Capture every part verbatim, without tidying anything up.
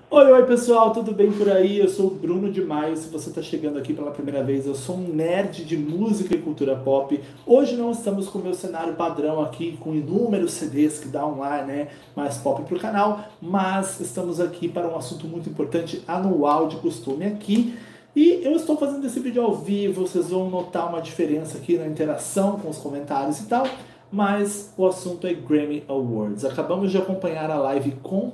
Oi, oi pessoal, tudo bem por aí? Eu sou o Bruno Demais. Se você está chegando aqui pela primeira vez, eu sou um nerd de música e cultura pop. Hoje não estamos com o meu cenário padrão aqui, com inúmeros C Ds que dá um ar, né, mais pop para o canal, mas estamos aqui para um assunto muito importante, anual de costume aqui. E eu estou fazendo esse vídeo ao vivo, vocês vão notar uma diferença aqui na interação com os comentários e tal, mas o assunto é Grammy Awards. Acabamos de acompanhar a live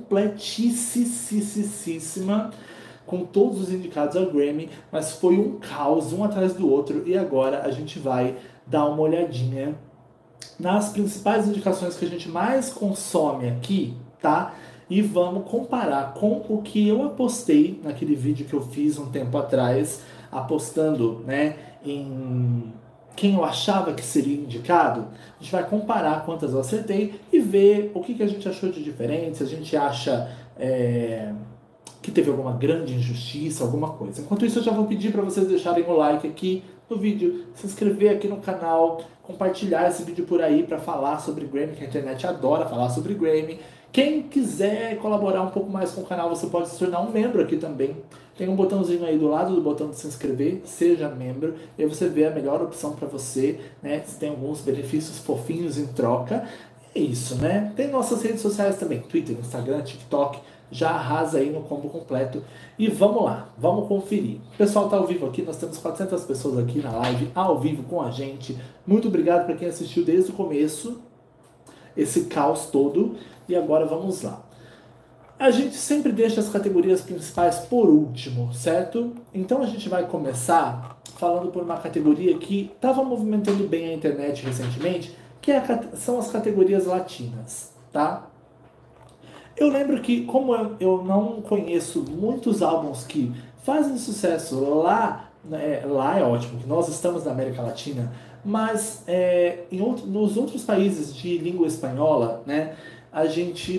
completíssima, com todos os indicados ao Grammy, mas foi um caos, um atrás do outro, e agora a gente vai dar uma olhadinha nas principais indicações que a gente mais consome aqui, tá? E vamos comparar com o que eu apostei naquele vídeo que eu fiz um tempo atrás, apostando, né, em quem eu achava que seria indicado. A gente vai comparar quantas eu acertei e ver o que, que a gente achou de diferente, se a gente acha é, que teve alguma grande injustiça, alguma coisa. Enquanto isso, eu já vou pedir para vocês deixarem o like aqui no vídeo, se inscrever aqui no canal, compartilhar esse vídeo por aí para falar sobre Grammy, que a internet adora falar sobre Grammy. Quem quiser colaborar um pouco mais com o canal, você pode se tornar um membro aqui também. Tem um botãozinho aí do lado do botão de se inscrever, seja membro, e aí você vê a melhor opção para você, né? Se tem alguns benefícios fofinhos em troca. É isso, né? Tem nossas redes sociais também, Twitter, Instagram, TikTok, já arrasa aí no combo completo. E vamos lá, vamos conferir. O pessoal tá ao vivo aqui, nós temos quatrocentas pessoas aqui na live, ao vivo com a gente. Muito obrigado para quem assistiu desde o começo, esse caos todo. E agora vamos lá. A gente sempre deixa as categorias principais por último, certo? Então a gente vai começar falando por uma categoria que estava movimentando bem a internet recentemente, que é a, são as categorias latinas, tá? Eu lembro que, como eu, eu não conheço muitos álbuns que fazem sucesso lá, né, lá é ótimo, que nós estamos na América Latina, mas é, em outro, nos outros países de língua espanhola, né, a gente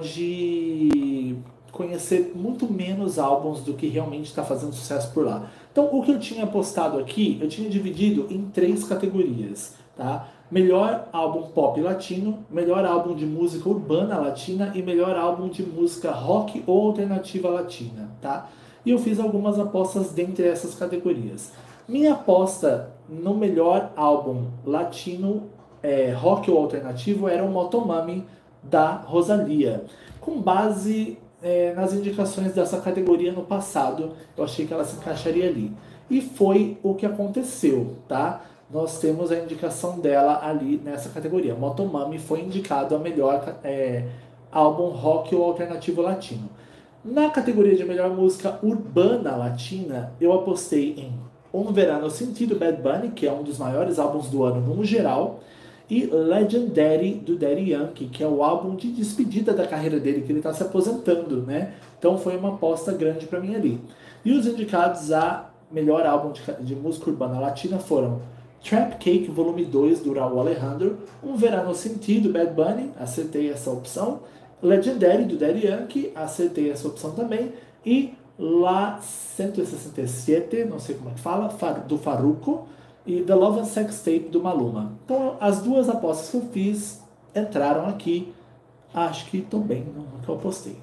pode conhecer muito menos álbuns do que realmente está fazendo sucesso por lá. Então, o que eu tinha postado aqui, eu tinha dividido em três categorias, tá? Melhor álbum pop latino, melhor álbum de música urbana latina e melhor álbum de música rock ou alternativa latina, tá? E eu fiz algumas apostas dentre essas categorias. Minha aposta no melhor álbum latino, é, rock ou alternativo, era o Motomami, da Rosalía, com base é, nas indicações dessa categoria no passado. Eu achei que ela se encaixaria ali. E foi o que aconteceu, tá? Nós temos a indicação dela ali nessa categoria. Motomami foi indicado a melhor é, álbum rock ou alternativo latino. Na categoria de melhor música urbana latina, eu apostei em Um Verano Sentido, Bad Bunny, que é um dos maiores álbuns do ano no geral, e Legendary, do Daddy Yankee, que é o álbum de despedida da carreira dele, que ele está se aposentando, né? Então foi uma aposta grande para mim ali. E os indicados a melhor álbum de, de música urbana latina foram Trap Cake Volume dois, do Raul Alejandro, Um Verano Sentido, Bad Bunny, acertei essa opção, Legendary, do Daddy Yankee, acertei essa opção também, e La cento e sessenta e sete, não sei como é que fala, do Farruko, e The Love and Sex Tape, do Maluma. Então, as duas apostas que eu fiz entraram aqui. Acho que estão bem no que eu apostei.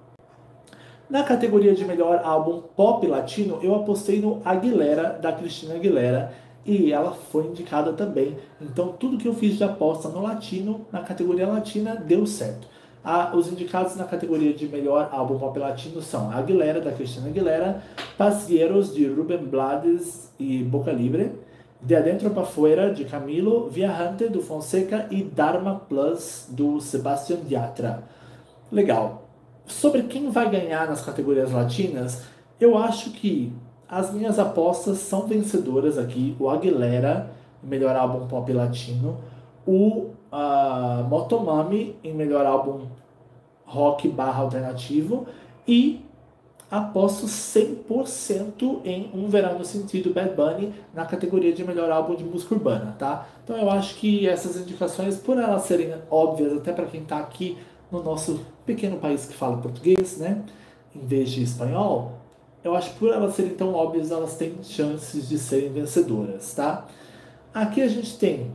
Na categoria de melhor álbum pop latino, eu apostei no Aguilera, da Cristina Aguilera, e ela foi indicada também. Então, tudo que eu fiz de aposta no latino, na categoria latina, deu certo. Ah, os indicados na categoria de melhor álbum pop latino são Aguilera, da Cristina Aguilera, Pasieros, de Rubén Blades e Boca Libre, De Adentro para Fuera, de Camilo, Viajante, do Fonseca e Dharma Plus, do Sebastián Yatra. Legal. Sobre quem vai ganhar nas categorias latinas, eu acho que as minhas apostas são vencedoras aqui. O Aguilera, melhor álbum pop latino, o uh, Motomami, em melhor álbum rock barra alternativo, e aposto cem por cento em Um Verano Sentido, Bad Bunny, na categoria de melhor álbum de música urbana, tá? Então eu acho que essas indicações, por elas serem óbvias até para quem está aqui no nosso pequeno país que fala português, né, em vez de espanhol, eu acho que por elas serem tão óbvias, elas têm chances de serem vencedoras, tá? Aqui a gente tem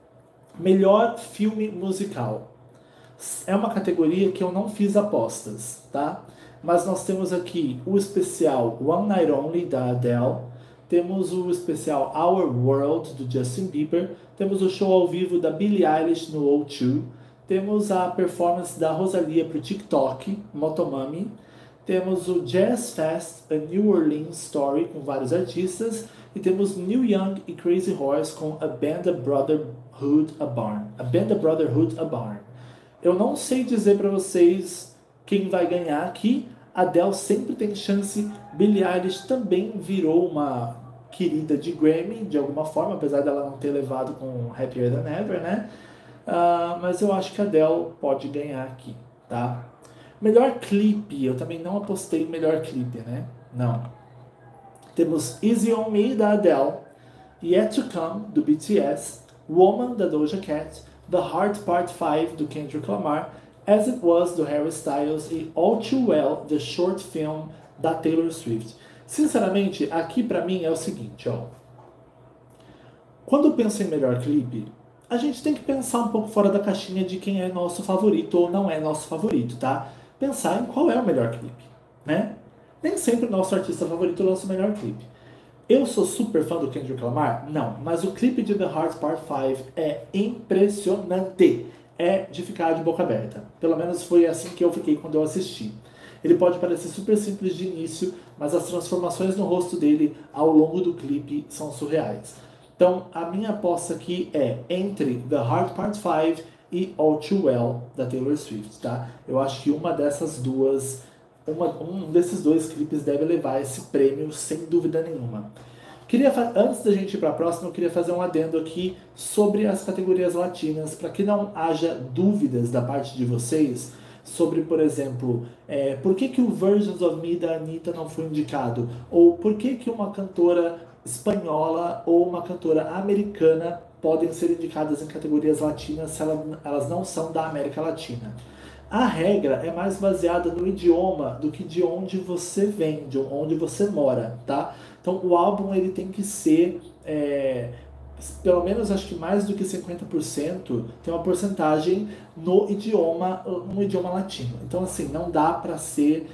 melhor filme musical. É uma categoria que eu não fiz apostas, tá? Mas nós temos aqui o especial One Night Only, da Adele. Temos o especial Our World, do Justin Bieber. Temos o show ao vivo da Billie Eilish no O dois. Temos a performance da Rosalía para o TikTok, Motomami. Temos o Jazz Fest, A New Orleans Story, com vários artistas. E temos Neil Young e Crazy Horse com A Band of Brotherhood, A Barn. A Band of Brotherhood, A Barn. Eu não sei dizer para vocês quem vai ganhar aqui. Adele sempre tem chance. Billie Eilish também virou uma querida de Grammy, de alguma forma, apesar dela não ter levado com Happier Than Ever, né? Uh, mas eu acho que a Adele pode ganhar aqui, tá? Melhor clipe, eu também não apostei em melhor clipe, né? Não. Temos Easy On Me, da Adele, Yet To Come, do B T S, Woman, da Doja Cat, The Heart Part cinco, do Kendrick Lamar, As It Was, do Harry Styles e All Too Well, The Short Film, da Taylor Swift. Sinceramente, aqui pra mim é o seguinte, ó. Quando eu penso em melhor clipe, a gente tem que pensar um pouco fora da caixinha de quem é nosso favorito ou não é nosso favorito, tá? Pensar em qual é o melhor clipe, né? Nem sempre o nosso artista favorito lança o melhor clipe. Eu sou super fã do Kendrick Lamar? Não, mas o clipe de The Heart Part cinco é impressionante. É de ficar de boca aberta. Pelo menos foi assim que eu fiquei quando eu assisti. Ele pode parecer super simples de início, mas as transformações no rosto dele ao longo do clipe são surreais. Então, a minha aposta aqui é entre The Heart Part cinco e All Too Well, da Taylor Swift, tá? Eu acho que uma dessas duas, uma, um desses dois clipes deve levar esse prêmio, sem dúvida nenhuma. Queria, antes da gente ir para a próxima, eu queria fazer um adendo aqui sobre as categorias latinas, para que não haja dúvidas da parte de vocês sobre, por exemplo, é, por que, que o Versions of Me da Anitta não foi indicado? Ou por que, que uma cantora espanhola ou uma cantora americana podem ser indicadas em categorias latinas se elas não são da América Latina? A regra é mais baseada no idioma do que de onde você vem, de onde você mora, tá? Então o álbum ele tem que ser, é, pelo menos acho que mais do que cinquenta por cento, tem uma porcentagem no idioma, no idioma latino. Então assim, não dá pra ser...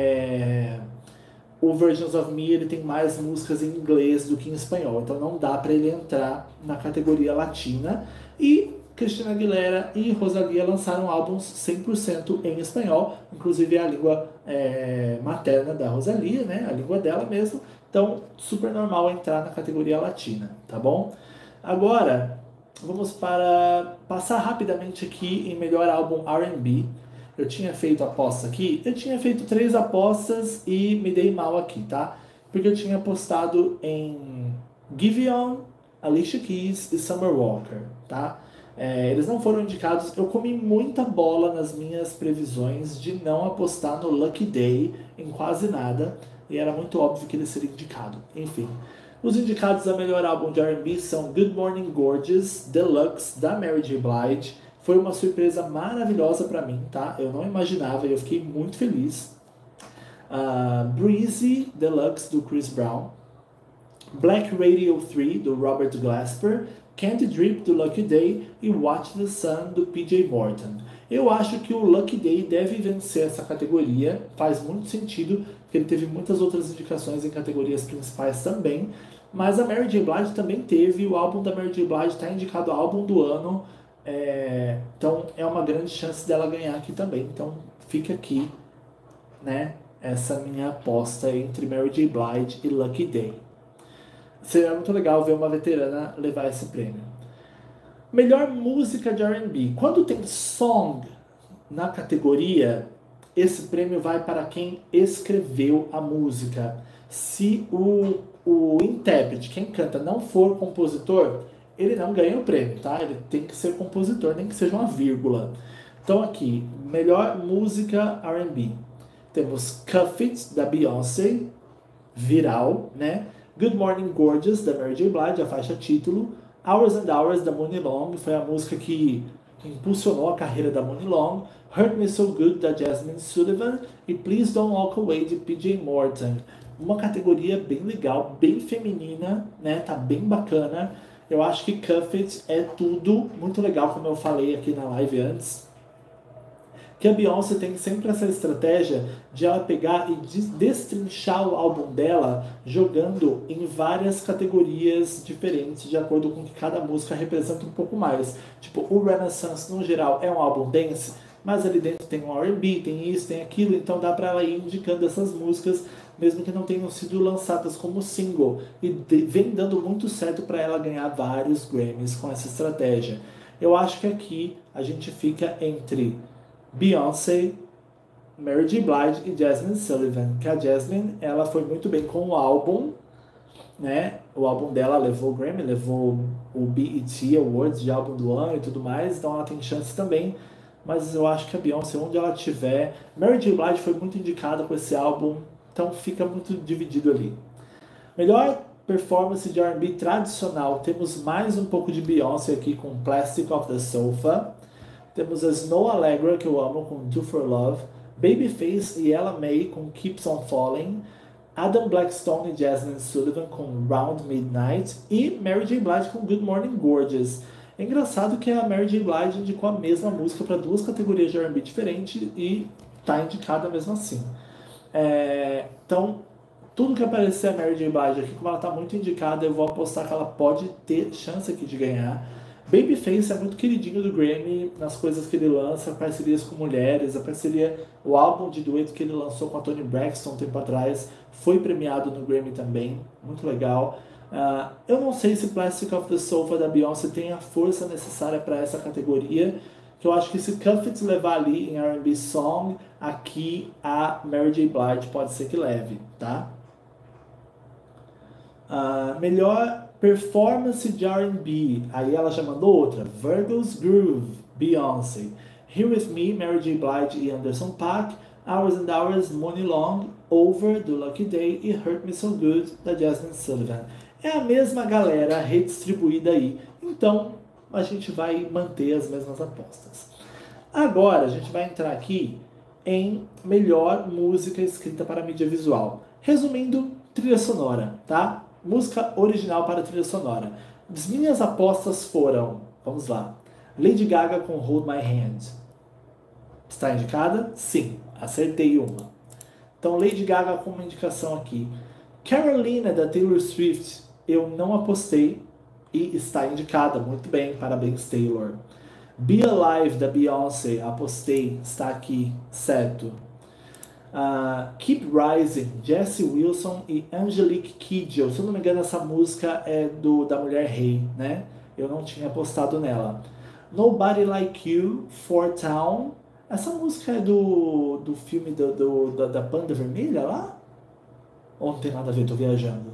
É, o Versions of Me ele tem mais músicas em inglês do que em espanhol, então não dá para ele entrar na categoria latina. E Christina Aguilera e Rosalía lançaram álbuns cem por cento em espanhol, inclusive a língua é, materna da Rosalía, né, a língua dela mesmo, então super normal entrar na categoria latina, tá bom? Agora, vamos para passar rapidamente aqui em melhor álbum R and B. Eu tinha feito aposta aqui, eu tinha feito três apostas e me dei mal aqui, tá? Porque eu tinha apostado em Giveon, Alicia Keys e Summer Walker, tá? É, eles não foram indicados, eu comi muita bola nas minhas previsões de não apostar no Lucky Day em quase nada, e era muito óbvio que ele seria indicado. Enfim, os indicados a melhor álbum de R and B são Good Morning Gorgeous, Deluxe, da Mary J. Blige. Foi uma surpresa maravilhosa pra mim, tá? Eu não imaginava e eu fiquei muito feliz. Uh, Breezy Deluxe, do Chris Brown. Black Radio três, do Robert Glasper. Candy Drip, do Lucky Day. E Watch the Sun, do P J Morton. Eu acho que o Lucky Day deve vencer essa categoria. Faz muito sentido, porque ele teve muitas outras indicações em categorias principais também. Mas a Mary J. Blige também teve. O álbum da Mary J. Blige está indicado ao álbum do ano. É, então é uma grande chance dela ganhar aqui também. Então fica aqui, né, essa minha aposta entre Mary J. Blige e Lucky Day. Seria muito legal ver uma veterana levar esse prêmio. Melhor música de R and B. Quando tem song na categoria, esse prêmio vai para quem escreveu a música. Se o, o intérprete, quem canta, não for compositor, ele não ganha o prêmio, tá? Ele tem que ser compositor, nem que seja uma vírgula. Então aqui, melhor música R and B. Temos Cuff It, da Beyoncé, viral, né? Good Morning Gorgeous, da Mary J. Blige, a faixa título. Hours and Hours, da Moni Long, foi a música que impulsionou a carreira da Moni Long. Hurt Me So Good, da Jasmine Sullivan. E Please Don't Walk Away, de P J Morton. Uma categoria bem legal, bem feminina, né? Tá bem bacana. Eu acho que Cuff It é tudo muito legal, como eu falei aqui na live antes. que a Beyoncé tem sempre essa estratégia de ela pegar e destrinchar o álbum dela jogando em várias categorias diferentes de acordo com que cada música representa um pouco mais. Tipo, o Renaissance no geral é um álbum dance, mas ali dentro tem um R and B, tem isso, tem aquilo, então dá pra ela ir indicando essas músicas mesmo que não tenham sido lançadas como single, e de, vem dando muito certo para ela ganhar vários Grammys com essa estratégia. Eu acho que aqui a gente fica entre Beyoncé, Mary J. Blige e Jasmine Sullivan, que a Jasmine ela foi muito bem com o álbum, né? O álbum dela levou o Grammy, levou o B E T Awards de álbum do ano e tudo mais, então ela tem chance também. Mas eu acho que a Beyoncé, onde ela tiver, Mary J. Blige foi muito indicada com esse álbum, então fica muito dividido ali. Melhor performance de R and B tradicional, temos mais um pouco de Beyoncé aqui com Plastic of the Sofa. Temos a Snow Allegra, que eu amo, com Do For Love. Babyface e Ella Mai com Keeps On Falling. Adam Blackstone e Jasmine Sullivan com Round Midnight. E Mary J. Blige com Good Morning Gorgeous. É engraçado que a Mary J. Blige indicou a mesma música para duas categorias de R and B diferentes e tá indicada mesmo assim. É, então, tudo que aparecer a Mary J. Blige aqui, como ela tá muito indicada, eu vou apostar que ela pode ter chance aqui de ganhar. Babyface é muito queridinho do Grammy nas coisas que ele lança, parcerias com mulheres, a parceria, o álbum de dueto que ele lançou com a Toni Braxton um tempo atrás, foi premiado no Grammy também, muito legal. Uh, eu não sei se Plastic of the Sofa da Beyoncé tem a força necessária para essa categoria, que eu acho que se Cuff It levar ali em R and B Song, aqui a Mary J. Blige pode ser que leve, tá? Uh, melhor performance de R and B, aí ela já mandou outra, Virgo's Groove, Beyoncé, Here With Me, Mary J. Blige e Anderson .Paak, Hours and Hours, Money Long, Over, do Lucky Day e Hurt Me So Good, da Jasmine Sullivan. É a mesma galera redistribuída aí, então a gente vai manter as mesmas apostas. Agora a gente vai entrar aqui em melhor música escrita para mídia visual. Resumindo, trilha sonora, tá? Música original para trilha sonora. As minhas apostas foram, vamos lá, Lady Gaga com Hold My Hand. Está indicada? Sim, acertei uma. Então Lady Gaga com uma indicação aqui. Carolina, da Taylor Swift, eu não apostei e está indicada, muito bem, parabéns Taylor. Be Alive, da Beyoncé, apostei, está aqui, certo. Uh, Keep Rising, Jessie Wilson e Angelique Kidjo. Se eu não me engano, essa música é do, da Mulher Rei, né? Eu não tinha apostado nela. Nobody Like You, Four Town. Essa música é do, do filme do, do, da, da Panda Vermelha lá? Ou não tem nada a ver, tô viajando?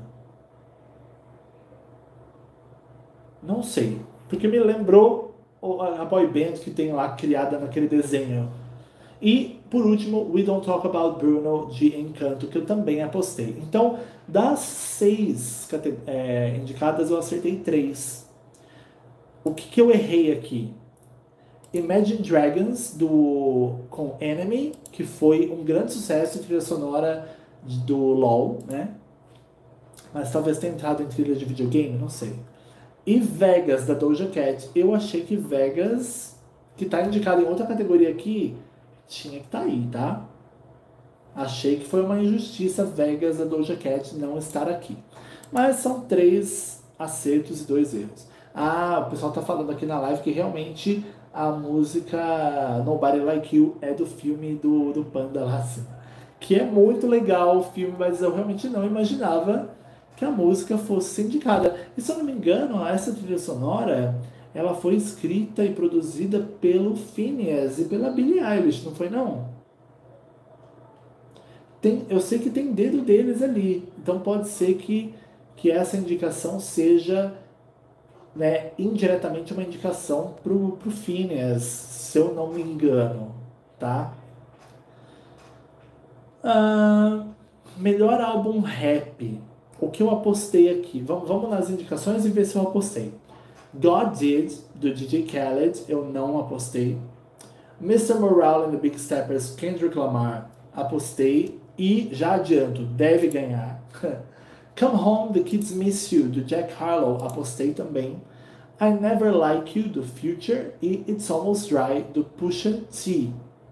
Não sei, porque me lembrou a boy band que tem lá criada naquele desenho. E, por último, We Don't Talk About Bruno, de Encanto, que eu também apostei. Então, das seis é, indicadas, eu acertei três. O que, que eu errei aqui? Imagine Dragons, do, com Enemy, que foi um grande sucesso em trilha sonora do LoL, né? Mas talvez tenha entrado em trilha de videogame, não sei. E Vegas, da Doja Cat. Eu achei que Vegas, que está indicado em outra categoria aqui, tinha que estar tá aí, tá? Achei que foi uma injustiça Vegas, da Doja Cat, não estar aqui. Mas são três acertos e dois erros. Ah, o pessoal tá falando aqui na live que realmente a música Nobody Like You é do filme do, do Panda lá, assim. Que é muito legal o filme, mas eu realmente não imaginava que a música fosse indicada. E se eu não me engano, essa trilha sonora, ela foi escrita e produzida pelo Phineas e pela Billie Eilish, não foi não? Tem, eu sei que tem dedo deles ali, então pode ser que, que essa indicação seja, né, indiretamente uma indicação pro, pro Phineas, se eu não me engano, tá? Ah, melhor álbum rap. O que eu apostei aqui? Vamos, vamos nas indicações e ver se eu apostei. God Did, do D J Khaled, eu não apostei. mister Morale and the Big Steppers, Kendrick Lamar, apostei. E já adianto, deve ganhar. Come Home, The Kids Miss You, do Jack Harlow, apostei também. I Never Like You, do Future. E It's Almost Dry, do Pusha T.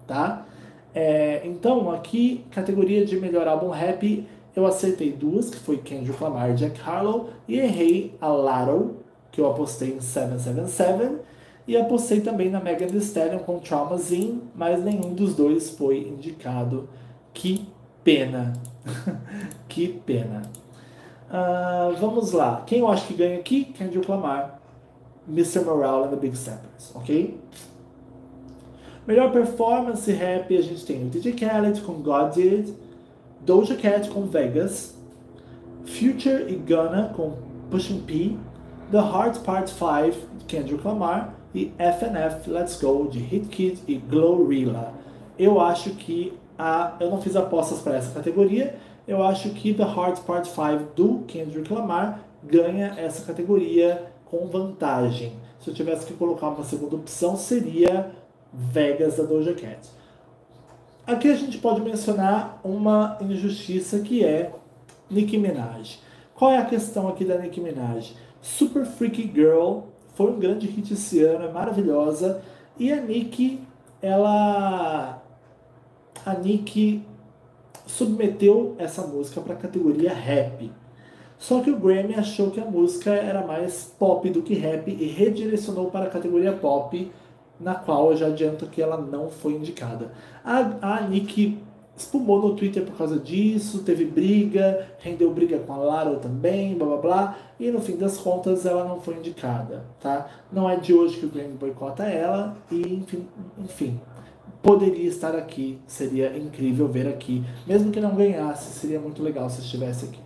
tá? É, então, aqui, categoria de melhor álbum rap, eu acertei duas, que foi Kendrick Lamar e Jack Harlow, e errei a Latto, que eu apostei em sete sete sete, e apostei também na Megan Thee Stallion com Traumazine, mas nenhum dos dois foi indicado. Que pena. Que pena. Uh, vamos lá. Quem eu acho que ganha aqui? Kendrick Lamar, mister Morale and the Big Steppers, ok? Melhor performance rap, a gente tem o D J Khaled com God Did, Doja Cat com Vegas, Future e Gunna com Pushing P, The Heart Part cinco de Kendrick Lamar e F N F Let's Go de Hitkidd e Glorilla. Eu acho que a, eu não fiz apostas para essa categoria, eu acho que The Heart Part cinco do Kendrick Lamar ganha essa categoria com vantagem. Se eu tivesse que colocar uma segunda opção, seria Vegas da Doja Cat. Aqui a gente pode mencionar uma injustiça que é Nicki Minaj. Qual é a questão aqui da Nicki Minaj? Super Freaky Girl foi um grande hit esse ano, é maravilhosa, e a Nicki, ela a Nicki submeteu essa música para a categoria rap. Só que o Grammy achou que a música era mais pop do que rap e redirecionou para a categoria pop, na qual eu já adianto que ela não foi indicada. A, a Nicki espumou no Twitter por causa disso, teve briga, rendeu briga com a Latto também, blá blá blá, e no fim das contas ela não foi indicada, tá? Não é de hoje que o Grammy boicota ela, e enfim, enfim, poderia estar aqui, seria incrível ver aqui, mesmo que não ganhasse, seria muito legal se estivesse aqui.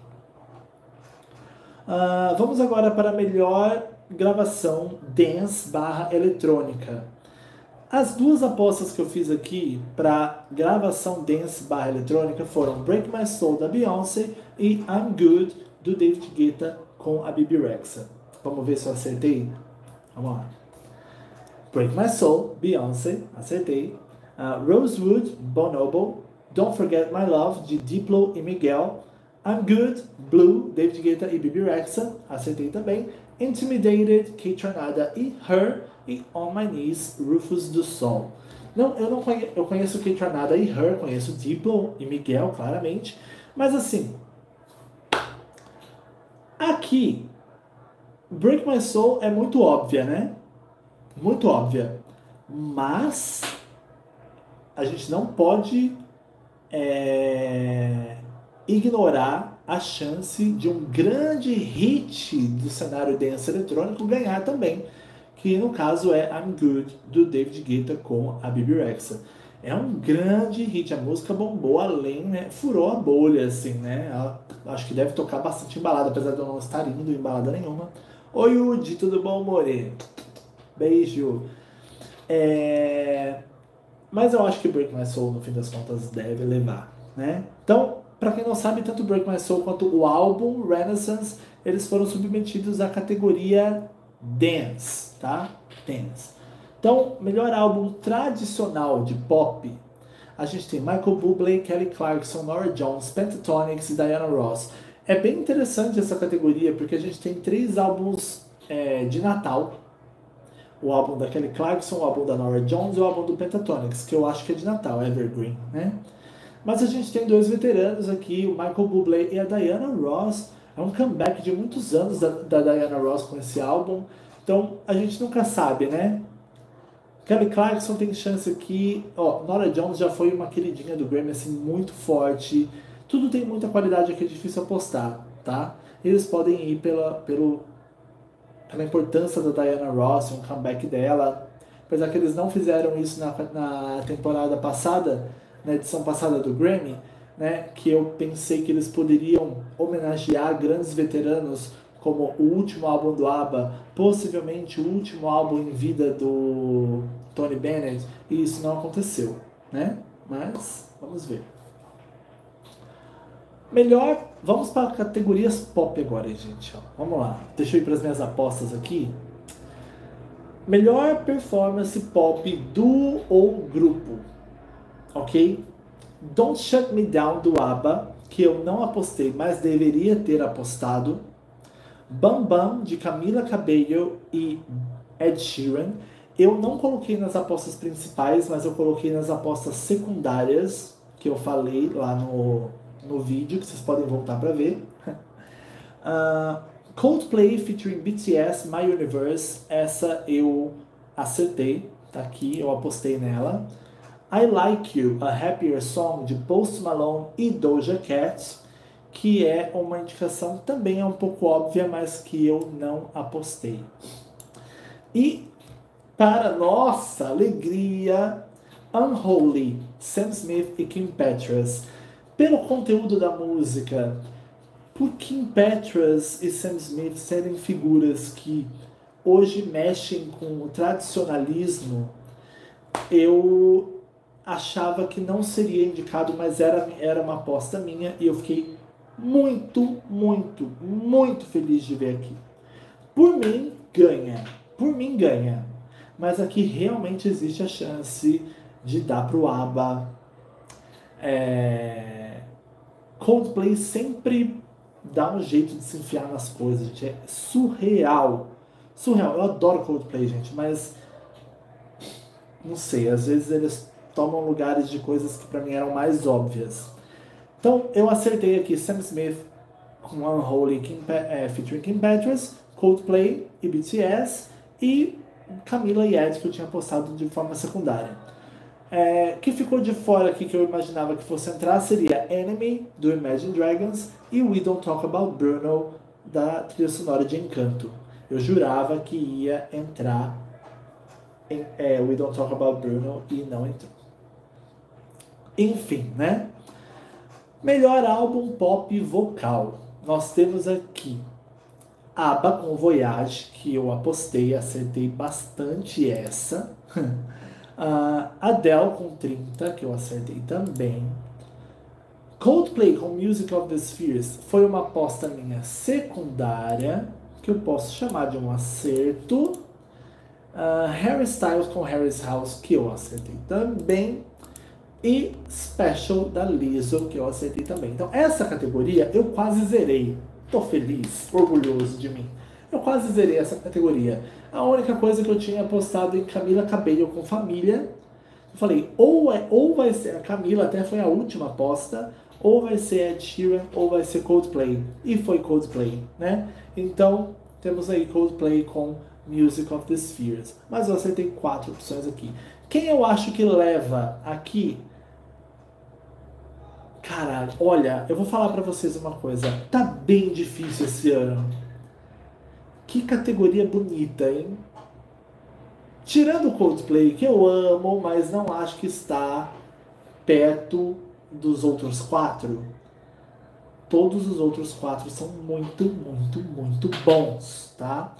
Uh, vamos agora para a melhor gravação dance barra eletrônica. As duas apostas que eu fiz aqui para gravação dance barra eletrônica foram Break My Soul da Beyoncé e I'm Good do David Guetta com a Bebe Rexha. Vamos ver se eu acertei? Vamos lá. Break My Soul, Beyoncé, acertei. Uh, Rosewood, Bonobo. Don't Forget My Love de Diplo e Miguel. I'm Good, Blue, David Guetta e Bebe Rexha, acertei também. Intimidated, Kaytranada e Her, e On My Knees, Rufus do Sol. Não, eu não conheço, eu conheço Kaytranada e Her, conheço Diplo e Miguel, claramente, mas assim, aqui, Break My Soul é muito óbvia, né? Muito óbvia, mas a gente não pode é, ignorar a chance de um grande hit do cenário dance eletrônico ganhar também, que no caso é I'm Good, do David Guetta com a Bebe Rexha. É um grande hit, a música bombou além, né, furou a bolha, assim, né, ela, acho que deve tocar bastante embalada, apesar de eu não estar indo em balada nenhuma. Oi, Udi, tudo bom, more? Beijo. É... Mas eu acho que Break My Soul, no fim das contas, deve levar, né? Então, para quem não sabe, tanto Break My Soul quanto o álbum Renaissance, eles foram submetidos à categoria Dance, tá? Dance. Então, melhor álbum tradicional de pop, a gente tem Michael Bublé, Kelly Clarkson, Norah Jones, Pentatonix e Diana Ross. É bem interessante essa categoria, porque a gente tem três álbuns é, de Natal. O álbum da Kelly Clarkson, o álbum da Norah Jones e o álbum do Pentatonix, que eu acho que é de Natal, Evergreen, né? Mas a gente tem dois veteranos aqui, o Michael Bublé e a Diana Ross. É um comeback de muitos anos da, da Diana Ross com esse álbum. Então, a gente nunca sabe, né? Kelly Clarkson tem chance aqui. Ó, Norah Jones já foi uma queridinha do Grammy, assim, muito forte. Tudo tem muita qualidade aqui, é difícil apostar, tá? Eles podem ir pela, pelo, pela importância da Diana Ross, um comeback dela. Apesar que eles não fizeram isso na, na temporada passada, na edição passada do Grammy, né, que eu pensei que eles poderiam homenagear grandes veteranos, como o último álbum do ABBA, possivelmente o último álbum em vida do Tony Bennett, e isso não aconteceu, né? Mas vamos ver. Melhor, vamos para categorias pop agora, gente. Ó, vamos lá, deixa eu ir para as minhas apostas aqui. Melhor performance pop duo ou grupo. Ok? Don't Shut Me Down do ABBA, que eu não apostei, mas deveria ter apostado. Bam Bam de Camila Cabello e Ed Sheeran. Eu não coloquei nas apostas principais, mas eu coloquei nas apostas secundárias, que eu falei lá no, no vídeo, que vocês podem voltar para ver. Uh, Coldplay featuring B T S, My Universe, essa eu acertei, tá aqui, eu apostei nela. I Like You, A Happier Song, de Post Malone e Doja Cat, que é uma indicação também é um pouco óbvia, mas que eu não apostei. E, para nossa alegria, Unholy, Sam Smith e Kim Petras. Pelo conteúdo da música, por Kim Petras e Sam Smith serem figuras que hoje mexem com o tradicionalismo, eu achava que não seria indicado, mas era, era uma aposta minha e eu fiquei muito, muito, muito feliz de ver aqui. Por mim, ganha. Por mim, ganha. Mas aqui realmente existe a chance de dar pro ABBA. É... Coldplay sempre dá um jeito de se enfiar nas coisas, gente. É surreal. Surreal. Eu adoro Coldplay, gente, mas não sei, às vezes eles tomam lugares de coisas que pra mim eram mais óbvias. Então, eu acertei aqui Sam Smith com Unholy Kim, é, featuring Kim Petras, Coldplay e B T S, e Camila e Ed, que eu tinha postado de forma secundária. É, que ficou de fora aqui, que eu imaginava que fosse entrar, seria Enemy, do Imagine Dragons, e We Don't Talk About Bruno, da trilha sonora de Encanto. Eu jurava que ia entrar em é, We Don't Talk About Bruno e não entrou. Enfim, né? Melhor álbum pop vocal. Nós temos aqui ABBA com Voyage, que eu apostei, acertei bastante essa. Uh, Adele com trinta, que eu acertei também. Coldplay com Music of the Spheres foi uma aposta minha secundária, que eu posso chamar de um acerto. Uh, Harry Styles com Harry's House, que eu acertei também. E Special da Lizzo, que eu acertei também. Então essa categoria eu quase zerei. Tô feliz, orgulhoso de mim. Eu quase zerei essa categoria. A única coisa que eu tinha apostado em Camila Cabello com Família. Eu falei, ou, é, ou vai ser a Camila, até foi a última aposta, ou vai ser Ed Sheeran, ou vai ser Coldplay. E foi Coldplay, né? Então, temos aí Coldplay com Music of the Spheres. Mas eu acertei quatro opções aqui. Quem eu acho que leva aqui... Caralho, olha, eu vou falar pra vocês uma coisa. Tá bem difícil esse ano. Que categoria bonita, hein? Tirando o Coldplay, que eu amo, mas não acho que está perto dos outros quatro. Todos os outros quatro são muito, muito, muito bons, tá?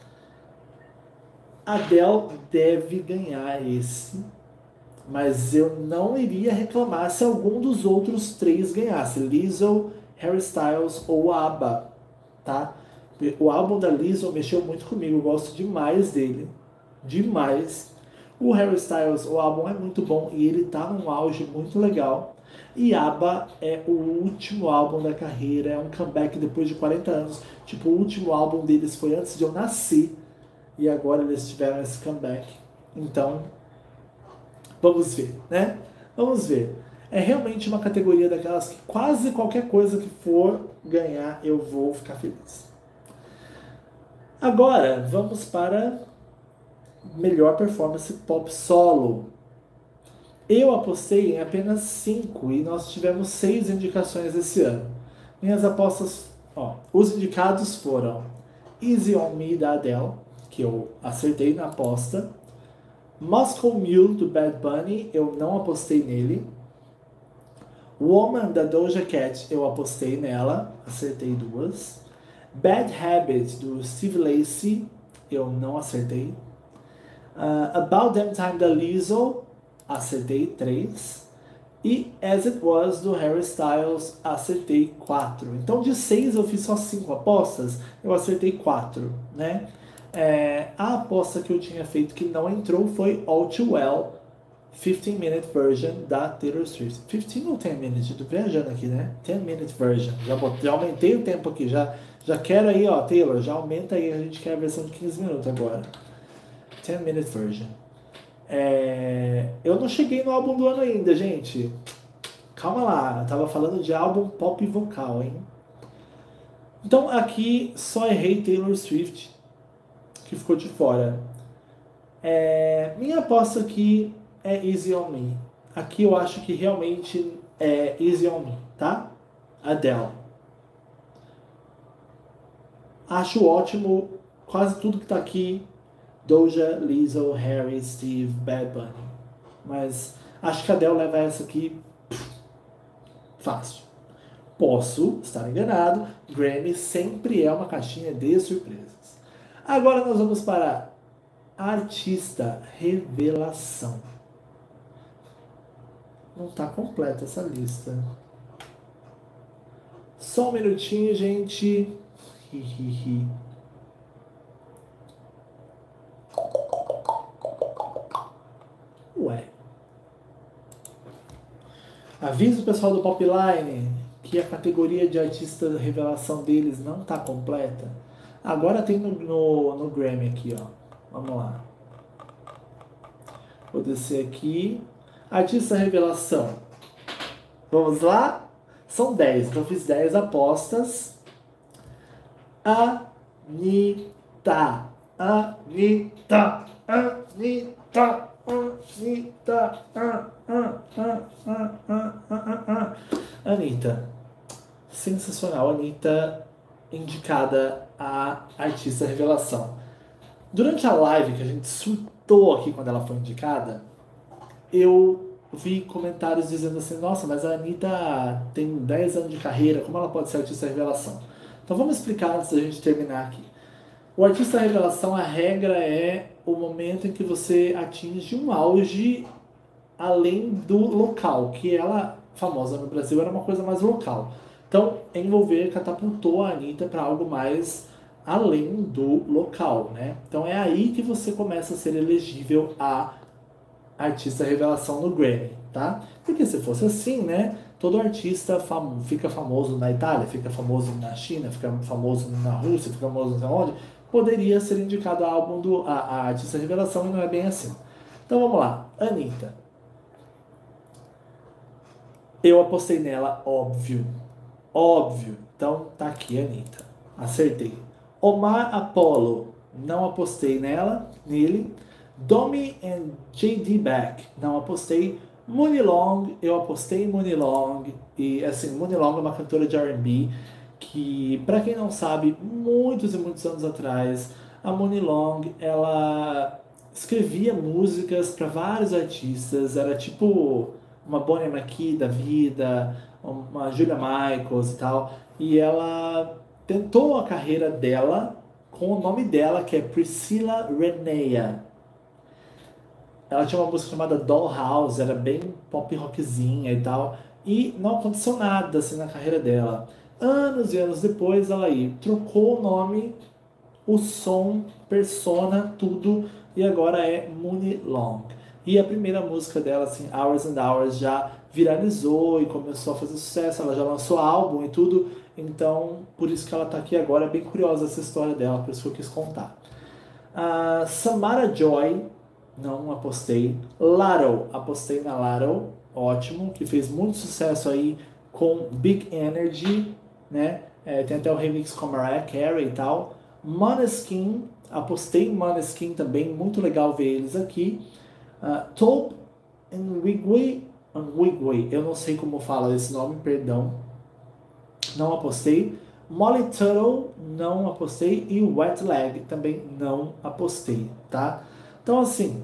Adele deve ganhar esse, mas eu não iria reclamar se algum dos outros três ganhasse. Lizzo, Harry Styles ou ABBA, tá? O álbum da Lizzo mexeu muito comigo, eu gosto demais dele, demais. O Harry Styles, o álbum é muito bom e ele tá num auge muito legal. E ABBA é o último álbum da carreira, é um comeback depois de quarenta anos. Tipo, o último álbum deles foi antes de eu nascer e agora eles tiveram esse comeback. Então, vamos ver, né? Vamos ver. É realmente uma categoria daquelas que quase qualquer coisa que for ganhar eu vou ficar feliz. Agora, vamos para melhor performance pop solo. Eu apostei em apenas cinco e nós tivemos seis indicações esse ano. Minhas apostas, ó, os indicados foram Easy On Me, da Adele, que eu acertei na aposta. Moscow Mule, do Bad Bunny, eu não apostei nele. Woman, da Doja Cat, eu apostei nela, acertei duas. Bad Habit, do Steve Lacy, eu não acertei. Uh, About Damn Time, da Lizzo, acertei três. E As It Was, do Harry Styles, acertei quatro. Então de seis eu fiz só cinco apostas, eu acertei quatro, né? É, a aposta que eu tinha feito que não entrou foi All Too Well, quinze minute version da Taylor Swift. quinze ou dez minutes? Tô viajando aqui, né? dez minute version. Já, botei, já aumentei o tempo aqui, já, já quero aí, ó, Taylor, já aumenta aí, a gente quer a versão de quinze minutos agora. dez minute version. É, eu não cheguei no álbum do ano ainda, gente. Calma lá, eu tava falando de álbum pop vocal, hein? Então aqui só errei Taylor Swift, que ficou de fora. É, minha aposta aqui é Easy On Me. Aqui eu acho que realmente é Easy On Me, tá? Adele. Acho ótimo quase tudo que tá aqui. Doja, Lizzo, Harry, Steve, Bad Bunny. Mas acho que a Adele leva essa aqui fácil. Posso estar enganado. Grammy sempre é uma caixinha de surpresas. Agora nós vamos para Artista Revelação. Não está completa essa lista. Só um minutinho, gente. Hihihi. Ué. Aviso o pessoal do Popline que a categoria de artista revelação deles não está completa. Agora tem no, no, no Grammy aqui, ó. Vamos lá. Vou descer aqui. Artista revelação. Vamos lá? São dez, então eu fiz dez apostas. Anitta. Anitta. Anitta. Anitta. Anitta. Sensacional. Anitta indicada a artista revelação. Durante a live que a gente surtou aqui quando ela foi indicada, eu vi comentários dizendo assim, nossa, mas a Anitta tem dez anos de carreira, como ela pode ser artista revelação? Então vamos explicar antes da gente terminar aqui. O artista revelação, a regra é o momento em que você atinge um auge além do local, que ela, famosa no Brasil, era uma coisa mais local. Então, Envolver catapultou a Anitta para algo mais além do local, né? Então é aí que você começa a ser elegível a artista revelação no Grammy, tá? Porque se fosse assim, né? Todo artista fam- fica famoso na Itália, fica famoso na China, fica famoso na Rússia, fica famoso não sei onde, poderia ser indicado a álbum do a, a artista revelação e não é bem assim. Então vamos lá, Anitta. Eu apostei nela, óbvio. Óbvio. Então tá aqui, Anitta. Acertei. Omar Apollo. Não apostei nela, nele. Domi and J D Beck. Não apostei. Mooney Long. Eu apostei em Mooney Long. E assim, Mooney Long é uma cantora de R and B que, pra quem não sabe, muitos e muitos anos atrás, a Mooney Long, ela escrevia músicas para vários artistas. Era tipo uma Bonnie McKee da vida, uma Julia Michaels e tal, e ela tentou a carreira dela com o nome dela, que é Priscilla Renea. Ela tinha uma música chamada Dollhouse, era bem pop rockzinha e tal, e não aconteceu nada assim na carreira dela. Anos e anos depois, ela aí trocou o nome, o som, persona, tudo, e agora é Mooney Long. E a primeira música dela, assim, Hours and Hours, já viralizou e começou a fazer sucesso, ela já lançou álbum e tudo, então por isso que ela tá aqui agora, é bem curiosa essa história dela, por isso que eu quis contar. Uh, Samara Joy, não apostei. Latto, apostei na Latto, ótimo, que fez muito sucesso aí com Big Energy, né? É, tem até o remix com a Mariah Carey e tal. Måneskin, apostei em Måneskin também, muito legal ver eles aqui. Uh, Taupe Nwigwe, Nwigwe, eu não sei como fala esse nome, perdão, não apostei. Molly Tuttle, não apostei. E Wet Leg também não apostei, tá? Então assim,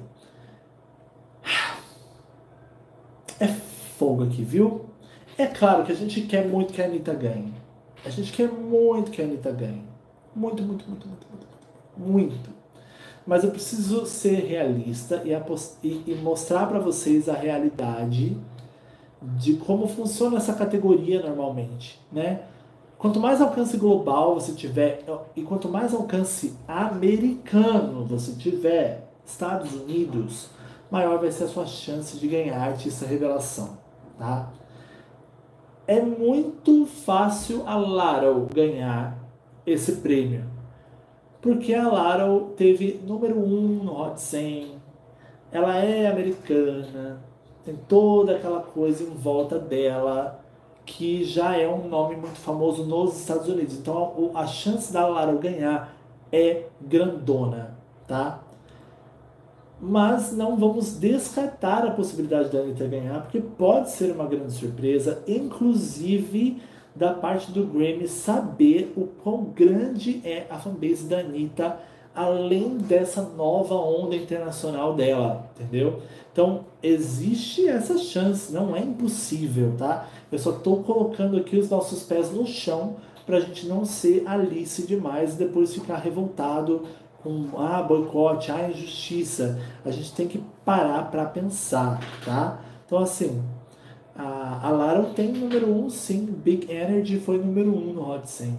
é fogo aqui, viu? É claro que a gente quer muito que a Anitta ganhe. A gente quer muito que a Anitta ganhe. Muito, muito, muito, muito, muito. Muito. Mas eu preciso ser realista e, e, e mostrar para vocês a realidade de como funciona essa categoria normalmente, né? Quanto mais alcance global você tiver e quanto mais alcance americano você tiver, Estados Unidos, maior vai ser a sua chance de ganhar artista revelação, tá? É muito fácil a Latto ganhar esse prêmio, porque a Latto teve número um no Hot cem, ela é americana, tem toda aquela coisa em volta dela, que já é um nome muito famoso nos Estados Unidos. Então a chance da Lara ganhar é grandona, tá? Mas não vamos descartar a possibilidade da Anitta ganhar, porque pode ser uma grande surpresa, inclusive da parte do Grammy saber o quão grande é a fanbase da Anitta, além dessa nova onda internacional dela, entendeu? Então, existe essa chance, não é impossível, tá? Eu só tô colocando aqui os nossos pés no chão pra gente não ser Alice demais e depois ficar revoltado com ah, boicote, ah, injustiça. A gente tem que parar pra pensar, tá? Então, assim, a, a Lara tem número um, sim. Big Energy foi número um no Hot cem.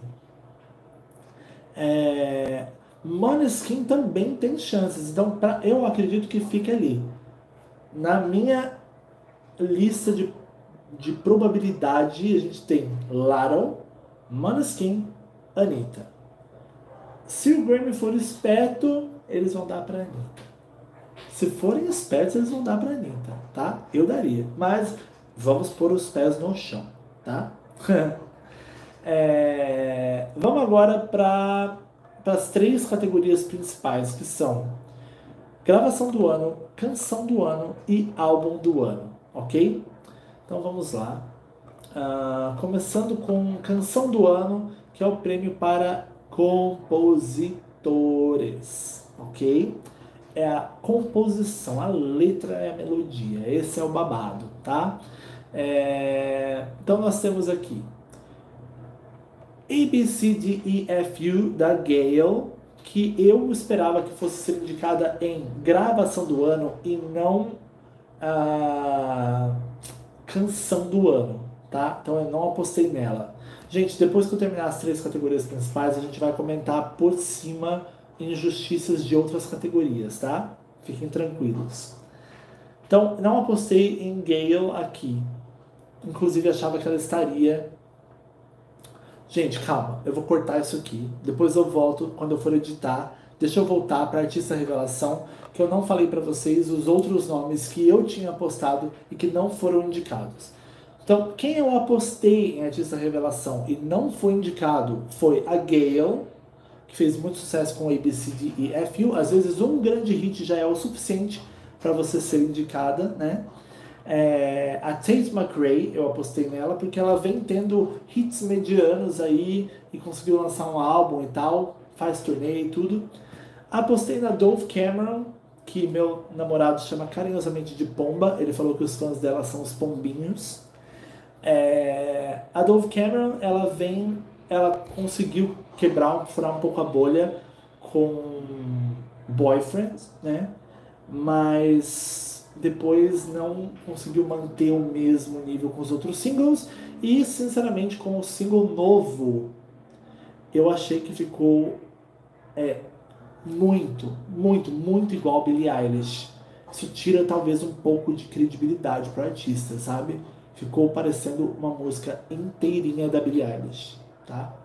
É, Måneskin também tem chances. Então, pra, eu acredito que fique ali. Na minha lista de, de probabilidade, a gente tem Lara, Måneskin, Anitta. Se o Grammy for esperto, eles vão dar pra Anitta. Se forem espertos, eles vão dar pra Anitta, tá? Eu daria. Mas vamos pôr os pés no chão, tá? é, vamos agora para as três categorias principais, que são gravação do ano, canção do ano e álbum do ano, ok? Então vamos lá. Uh, começando com canção do ano, que é o prêmio para compositores, ok? É a composição, a letra é a melodia, esse é o babado, tá? É... Então nós temos aqui A, B, C, D, E, F, U da Gale, que eu esperava que fosse ser indicada em gravação do ano e não a canção do ano, tá? Então eu não apostei nela. Gente, depois que eu terminar as três categorias principais, a gente vai comentar por cima injustiças de outras categorias, tá? Fiquem tranquilos. Então, não apostei em Gale aqui. Inclusive, achava que ela estaria... Gente, calma. Eu vou cortar isso aqui. Depois eu volto quando eu for editar. Deixa eu voltar para Artista Revelação, que eu não falei para vocês os outros nomes que eu tinha apostado e que não foram indicados. Então, quem eu apostei em Artista Revelação e não foi indicado foi a Gale, que fez muito sucesso com A, B, C, D, E, F, U. Às vezes um grande hit já é o suficiente para você ser indicada, né? É, a Tate McRae, eu apostei nela porque ela vem tendo hits medianos aí e conseguiu lançar um álbum e tal, faz turnê e tudo. Apostei na Dove Cameron, que meu namorado chama carinhosamente de Pomba, ele falou que os fãs dela são os pombinhos. É, a Dove Cameron, ela vem, ela conseguiu quebrar, furar um pouco a bolha com Boyfriend, né? Mas depois não conseguiu manter o mesmo nível com os outros singles e, sinceramente, com o single novo, eu achei que ficou é, muito, muito, muito igual a Billie Eilish. Isso tira talvez um pouco de credibilidade para o artista, sabe? Ficou parecendo uma música inteirinha da Billie Eilish, tá?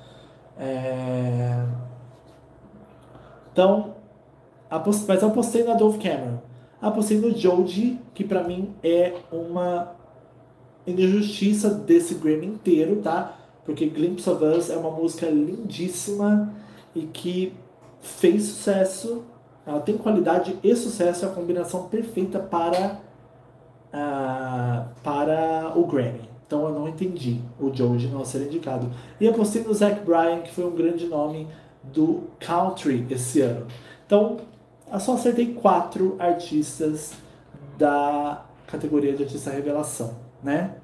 É... Então, apost... mas eu apostei na Dove Cameron. Apostei no Joji, que pra mim é uma injustiça desse Grammy inteiro, tá? Porque Glimpse of Us é uma música lindíssima e que fez sucesso. Ela tem qualidade e sucesso, é a combinação perfeita para, uh, para o Grammy. Então eu não entendi o Joji não ser indicado. E apostei no Zach Bryan, que foi um grande nome do country esse ano. Então, eu só acertei quatro artistas da categoria de artista revelação, né?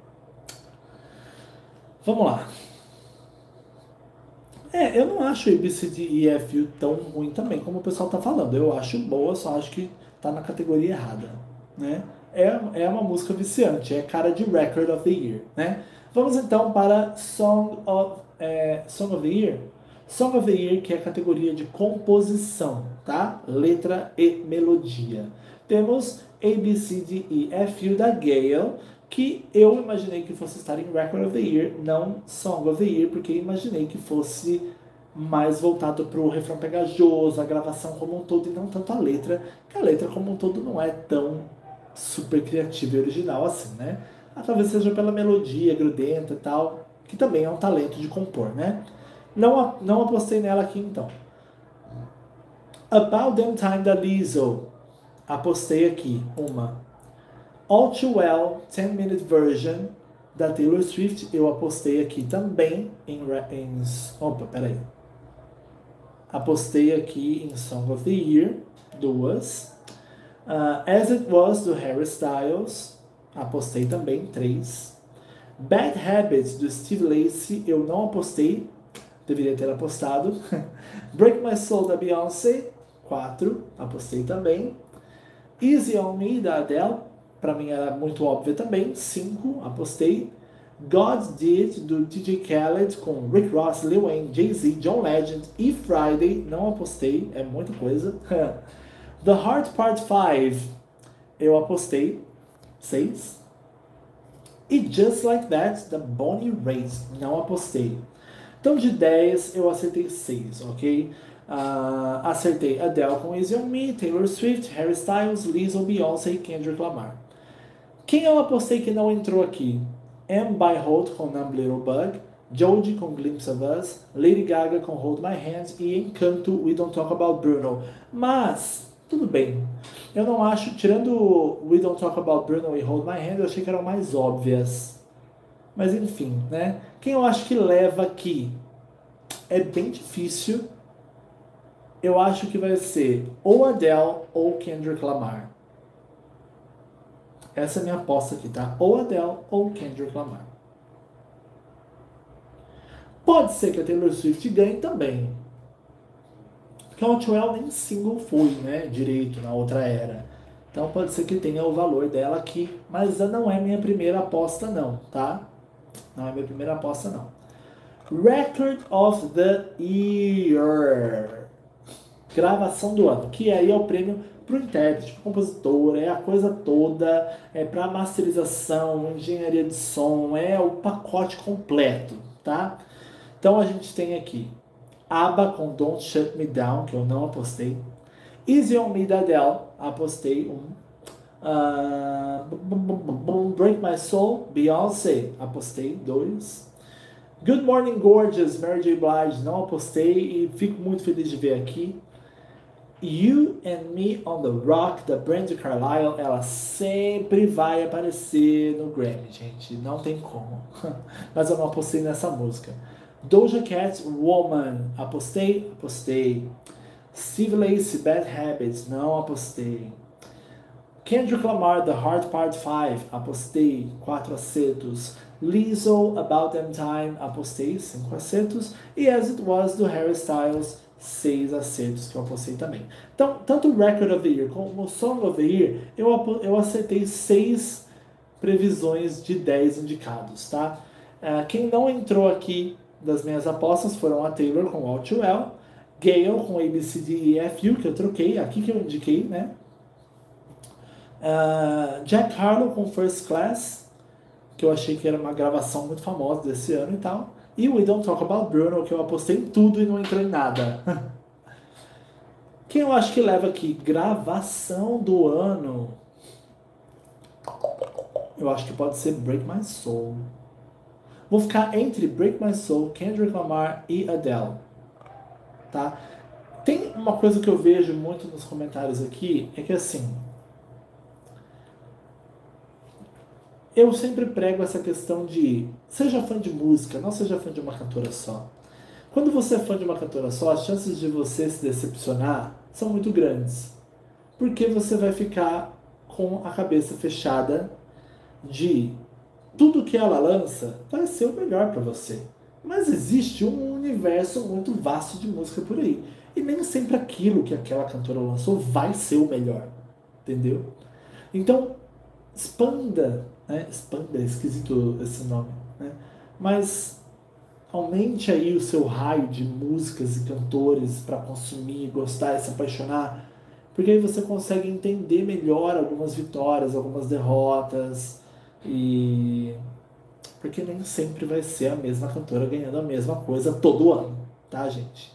Vamos lá. É, eu não acho A B C D E F U tão ruim também, como o pessoal tá falando. Eu acho boa, só acho que tá na categoria errada, né? É, é uma música viciante, é cara de Record of the Year, né? Vamos então para Song of, é, Song of the Year. Song of the Year, que é a categoria de composição, tá? Letra e melodia. Temos A, B, C, D, E, F, U da Gale, que eu imaginei que fosse estar em Record of the Year, não Song of the Year, porque imaginei que fosse mais voltado para o refrão pegajoso, a gravação como um todo e não tanto a letra, que a letra como um todo não é tão super criativa e original assim, né? Ah, talvez seja pela melodia grudenta e tal, que também é um talento de compor, né? Não, não apostei nela aqui então. About Damn Time da Lizzo, apostei aqui uma. All Too Well ten minute Version da Taylor Swift, eu apostei aqui também em, em opa, peraí. Apostei aqui em Song of the Year, duas. Uh, As It Was, do Harry Styles, apostei também, três. Bad Habits, do Steve Lacy, eu não apostei, deveria ter apostado. Break My Soul, da Beyoncé, quatro, apostei também. Easy On Me, da Adele, pra mim era muito óbvio também, cinco, apostei. God Did, do D J Khaled, com Rick Ross, Lil Wayne, Jay-Z, John Legend e Friday, não apostei, é muita coisa. The Heart Part cinco, eu apostei, seis. E Just Like That, da Bonnie Raitt, não apostei. Então de dez, eu acertei seis, ok? Uh, acertei Adele com Easy On Me, Taylor Swift, Harry Styles, Lizzo, Beyoncé e Kendrick Lamar. Quem eu apostei que não entrou aqui? M. by Holt com Numb Little Bug, Joji com Glimpse of Us, Lady Gaga com Hold My Hand e Encanto We Don't Talk About Bruno. Mas, tudo bem. Eu não acho, tirando We Don't Talk About Bruno e Hold My Hand, eu achei que eram mais óbvias. Mas enfim, né? Quem eu acho que leva aqui é bem difícil. Eu acho que vai ser ou Adele ou Kendrick Lamar. Essa é a minha aposta aqui, tá? Ou Adele ou Kendrick Lamar. Pode ser que a Taylor Swift ganhe também. Porque a All Too Well nem single foi, né? Direito, na outra era. Então pode ser que tenha o valor dela aqui. Mas não é minha primeira aposta não, tá? Não é minha primeira aposta não. Record of the Year. Gravação do ano. Que aí é o prêmio pro intérprete, pro compositor, é a coisa toda, é pra masterização, engenharia de som, é o pacote completo, tá? Então a gente tem aqui ABBA com Don't Shut Me Down, que eu não apostei. Easy On Me da Adele, apostei um. Uh, Break My Soul, Beyoncé, apostei dois. Good Morning Gorgeous, Mary J. Blige, não apostei e fico muito feliz de ver aqui. You and Me on the Rock, da Brandi Carlile, ela sempre vai aparecer no Grammy, gente, não tem como. Mas eu não apostei nessa música. Doja Cat, Woman, apostei? Apostei. Steve Lacy, Bad Habits, não apostei. Kendrick Lamar, The Hard Part cinco, apostei, quatro acertos. Lizzo, About Damn Time, apostei, cinco acertos. E As It Was, do Harry Styles, seis acertos que eu apostei também. Então, tanto o Record of the Year como o Song of the Year, eu, eu acertei seis previsões de dez indicados, tá? Uh, quem não entrou aqui das minhas apostas foram a Taylor com All Too Well, Gale com A B C D E F U, que eu troquei, aqui que eu indiquei, né? Uh, Jack Harlow com First Class, que eu achei que era uma gravação muito famosa desse ano e tal. E We Don't Talk About Bruno, que eu apostei em tudo e não entrou em nada. Quem eu acho que leva aqui? Gravação do ano. Eu acho que pode ser Break My Soul. Vou ficar entre Break My Soul, Kendrick Lamar e Adele. Tá? Tem uma coisa que eu vejo muito nos comentários aqui, é que assim, eu sempre prego essa questão de seja fã de música, não seja fã de uma cantora só. Quando você é fã de uma cantora só, as chances de você se decepcionar são muito grandes. Porque você vai ficar com a cabeça fechada de tudo que ela lança vai ser o melhor para você. Mas existe um universo muito vasto de música por aí. E nem sempre aquilo que aquela cantora lançou vai ser o melhor. Entendeu? Então, expanda, né? Expanda, é esquisito esse nome, né? Mas aumente aí o seu raio de músicas e cantores para consumir, gostar e se apaixonar, porque aí você consegue entender melhor algumas vitórias, algumas derrotas, e porque nem sempre vai ser a mesma cantora ganhando a mesma coisa todo ano, tá, gente?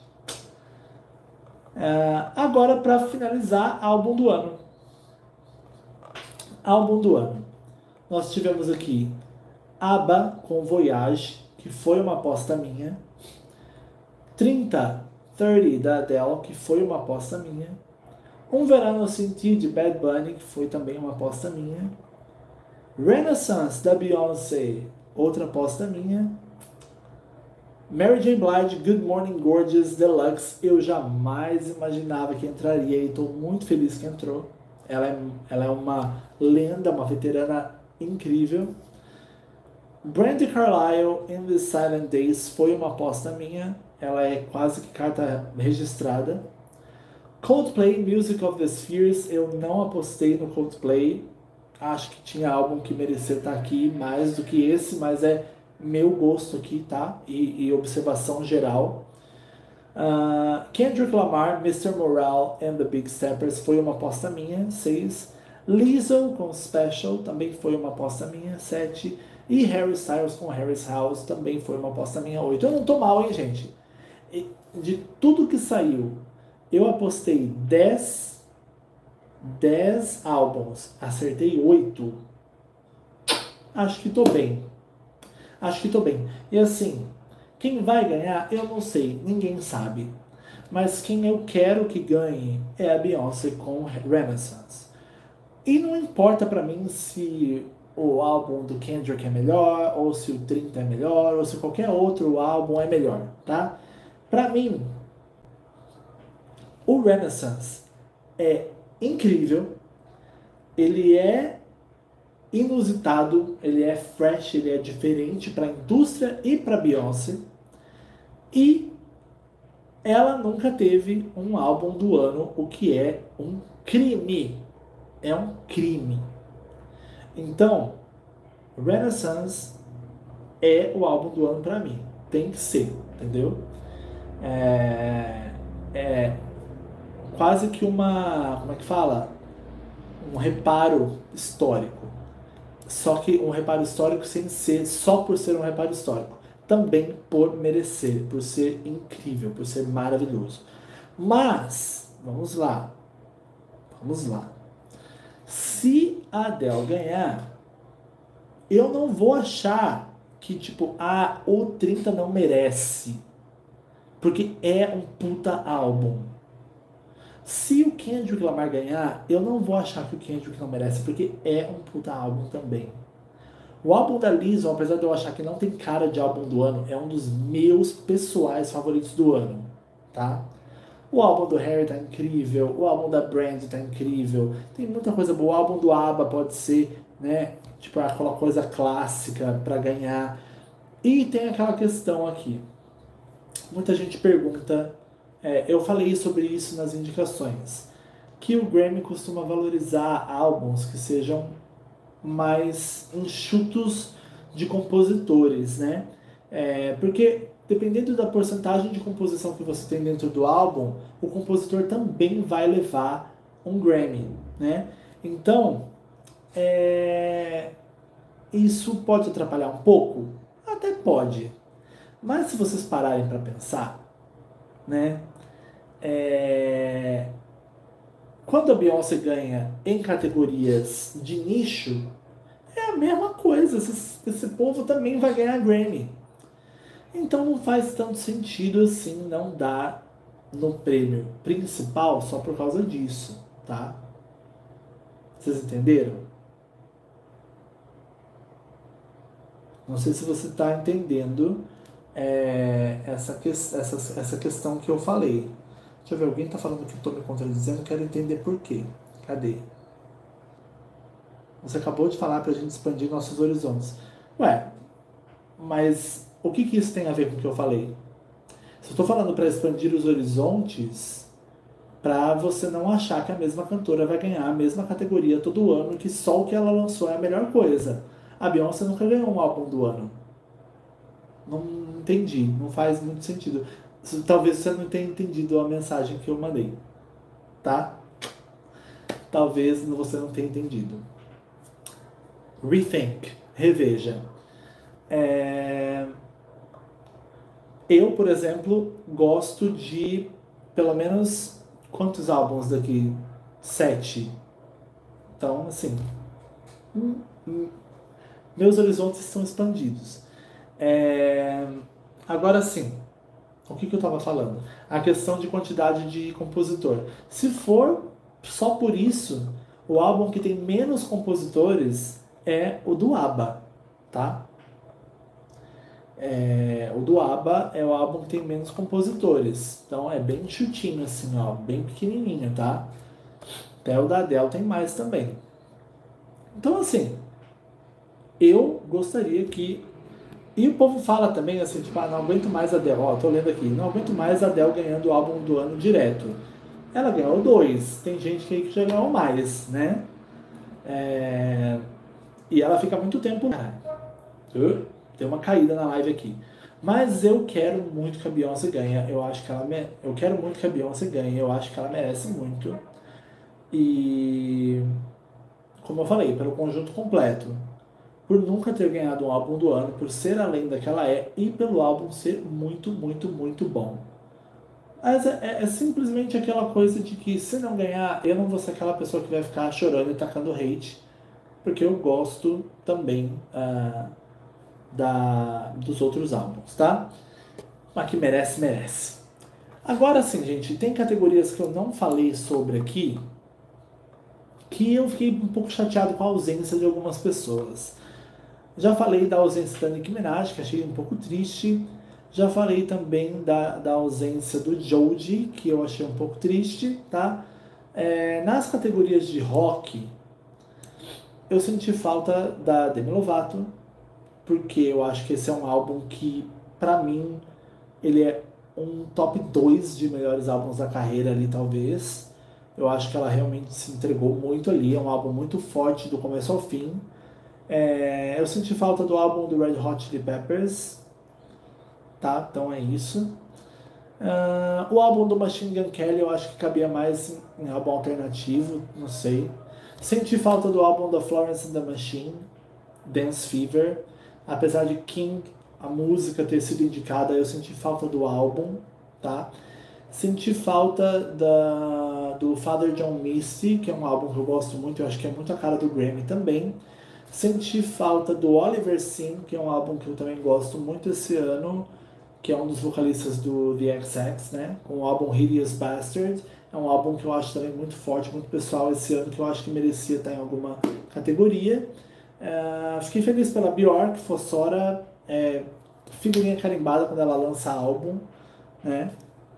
É, agora, para finalizar, álbum do ano. Álbum do ano. Nós tivemos aqui ABBA com Voyage, que foi uma aposta minha. trinta, trinta da Adele, que foi uma aposta minha. Um Verano Sem Ti de Bad Bunny, que foi também uma aposta minha. Renaissance da Beyoncé, outra aposta minha. Mary J. Blige, Good Morning Gorgeous Deluxe, eu jamais imaginava que entraria e estou muito feliz que entrou. Ela é, ela é uma lenda, uma veterana incrível. Brandy Carlisle, In the Silent Days, foi uma aposta minha. Ela é quase que carta registrada. Coldplay, Music of the Spheres, eu não apostei no Coldplay. Acho que tinha álbum que merecia estar aqui mais do que esse, mas é meu gosto aqui, tá? E, e observação geral. Uh, Kendrick Lamar, mister Morale and the Big Steppers foi uma aposta minha, seis. Lizzo com Special também foi uma aposta minha, sete. E Harry Styles com Harry's House também foi uma aposta minha, oito. Eu não tô mal, hein, gente? E de tudo que saiu, eu apostei dez, dez álbuns, acertei oito. Acho que tô bem. Acho que tô bem. E assim, quem vai ganhar, eu não sei, ninguém sabe. Mas quem eu quero que ganhe é a Beyoncé com Renaissance. E não importa pra mim se o álbum do Kendrick é melhor, ou se o trinta é melhor, ou se qualquer outro álbum é melhor, tá? Pra mim, o Renaissance é incrível, ele é inusitado, ele é fresh, ele é diferente para a indústria e para Beyoncé. E ela nunca teve um álbum do ano, o que é um crime. É um crime. Então, Renaissance é o álbum do ano para mim. Tem que ser, entendeu? É, é quase que uma, como é que fala? Um reparo histórico. Só que um reparo histórico sem ser só por ser um reparo histórico. Também por merecer, por ser incrível, por ser maravilhoso. Mas, vamos lá. Vamos lá. Se a Adele ganhar, eu não vou achar que, tipo, ah, o trinta não merece. Porque é um puta álbum. Se o Kendrick Lamar ganhar, eu não vou achar que o Kendrick não merece, porque é um puta álbum também. O álbum da Lizzo, apesar de eu achar que não tem cara de álbum do ano, é um dos meus pessoais favoritos do ano, tá? O álbum do Harry tá incrível, o álbum da Brandy tá incrível, tem muita coisa boa. O álbum do ABBA pode ser, né, tipo aquela coisa clássica pra ganhar. E tem aquela questão aqui. Muita gente pergunta, é, eu falei sobre isso nas indicações, que o Grammy costuma valorizar álbuns que sejam mais enxutos de compositores, né? É, porque dependendo da porcentagem de composição que você tem dentro do álbum, o compositor também vai levar um Grammy, né? Então, é, isso pode atrapalhar um pouco? Até pode. Mas se vocês pararem para pensar, né? É, quando a Beyoncé ganha em categorias de nicho, é a mesma coisa. Esse, esse povo também vai ganhar Grammy. Então não faz tanto sentido assim não dar no prêmio principal só por causa disso, tá? Vocês entenderam? Não sei se você está entendendo é, essa, que, essa, essa questão que eu falei. Deixa eu ver, alguém está falando que eu estou me contradizendo, quero entender por quê. Cadê? Você acabou de falar para a gente expandir nossos horizontes. Ué, mas o que, que isso tem a ver com o que eu falei? Se eu estou falando para expandir os horizontes, para você não achar que a mesma cantora vai ganhar a mesma categoria todo ano, que só o que ela lançou é a melhor coisa. A Beyoncé nunca ganhou um álbum do ano. Não entendi, não faz muito sentido. Talvez você não tenha entendido a mensagem que eu mandei, tá? Talvez você não tenha entendido. Rethink, reveja. É... Eu, por exemplo, gosto de pelo menos quantos álbuns daqui? Sete. Então, assim, hum, hum, meus horizontes estão expandidos. É, Agora sim, o que, que eu estava falando? A questão de quantidade de compositor. Se for só por isso, o álbum que tem menos compositores é o do ABBA, tá? É, o do ABBA é o álbum que tem menos compositores. Então é bem chutinho assim, ó, bem pequenininho, tá? Até o da Adele tem mais também. Então assim, eu gostaria que... E o povo fala também assim, tipo, ah, não aguento mais a Adele. Ó, tô lendo aqui, não aguento mais a Adele ganhando o álbum do ano direto. Ela ganhou dois, tem gente que já ganhou mais, né? É... E ela fica muito tempo... Uh, Deu uma caída na live aqui. Mas eu quero muito que a Beyoncé ganhe. Eu acho que ela me... Eu quero muito que a Beyoncé ganhe. Eu acho que ela merece muito. E como eu falei, pelo conjunto completo. Por nunca ter ganhado um álbum do ano, por ser a lenda que ela é e pelo álbum ser muito, muito, muito bom. Mas é, é- é simplesmente aquela coisa de que se não ganhar, eu não vou ser aquela pessoa que vai ficar chorando e tacando hate, porque eu gosto também ah, da, dos outros álbuns, tá? Mas que merece, merece. Agora sim, gente, tem categorias que eu não falei sobre aqui, que eu fiquei um pouco chateado com a ausência de algumas pessoas. Já falei da ausência da Nicki Minaj, que achei um pouco triste. Já falei também da, da ausência do Joji, que eu achei um pouco triste, tá? É, nas categorias de rock, eu senti falta da Demi Lovato, porque eu acho que esse é um álbum que, pra mim, ele é um top dois de melhores álbuns da carreira ali, talvez. Eu acho que ela realmente se entregou muito ali, é um álbum muito forte do começo ao fim. É, eu senti falta do álbum do Red Hot Chili Peppers, tá? Então é isso. Uh, o álbum do Machine Gun Kelly eu acho que cabia mais em, em álbum alternativo, não sei. Senti falta do álbum da Florence and the Machine, Dance Fever. Apesar de King, a música ter sido indicada, eu senti falta do álbum, tá? Senti falta da, do Father John Misty, que é um álbum que eu gosto muito, eu acho que é muito a cara do Grammy também. Senti falta do Oliver Sim, que é um álbum que eu também gosto muito esse ano, que é um dos vocalistas do The X X, né? Com o álbum Hideous Bastard. É um álbum que eu acho também muito forte, muito pessoal esse ano, que eu acho que merecia estar em alguma categoria. Uh, fiquei feliz pela Bjork, Fossora, é, figurinha carimbada quando ela lança álbum, né?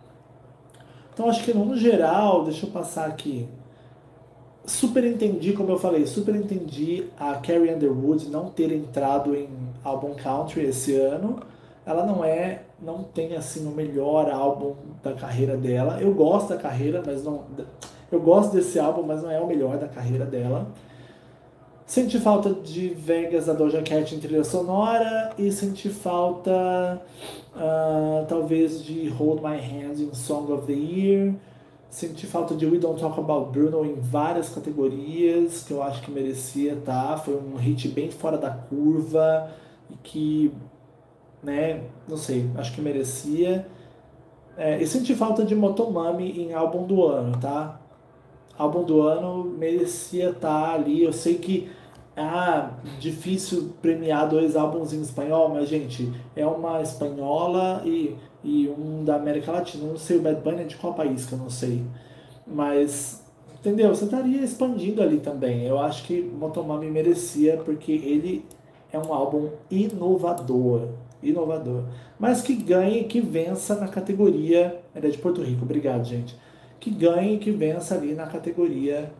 Então acho que no geral, deixa eu passar aqui. Super entendi, como eu falei, super entendi a Carrie Underwood não ter entrado em álbum country esse ano. Ela não é, não tem assim o melhor álbum da carreira dela. Eu gosto da carreira, mas não, eu gosto desse álbum, mas não é o melhor da carreira dela. Senti falta de Vegas da Doja Cat em trilha sonora e senti falta uh, talvez de Hold My Hand em Song of the Year. Senti falta de We Don't Talk About Bruno em várias categorias que eu acho que merecia, tá? Foi um hit bem fora da curva e que, né, não sei, acho que merecia. É, e senti falta de Motomami em álbum do ano, tá? Álbum do ano merecia estar ali. Eu sei que ah, difícil premiar dois álbuns em espanhol, mas gente, é uma espanhola e, e um da América Latina. Eu não sei o Bad Bunny é de qual país que eu não sei. Mas, entendeu? Você estaria expandindo ali também. Eu acho que Motomami merecia, porque ele é um álbum inovador. Inovador. Mas que ganhe, que vença na categoria. Ele é de Porto Rico, obrigado, gente. Que ganhe, que vença ali na categoria